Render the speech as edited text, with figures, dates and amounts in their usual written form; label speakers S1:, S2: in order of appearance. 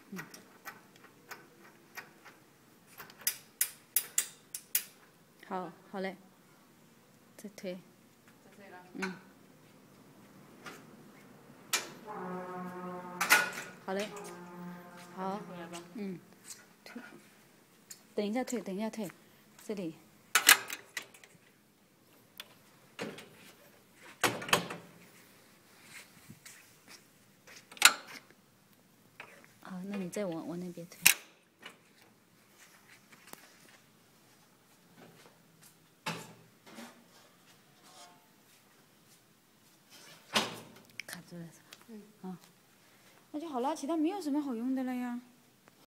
S1: 好嘞，再推。
S2: 再推了。
S1: 好嘞，好。推。等一下推，这里。好，那你再往那边推。卡住了是吧？那就好了，其他没有什么好用的了呀。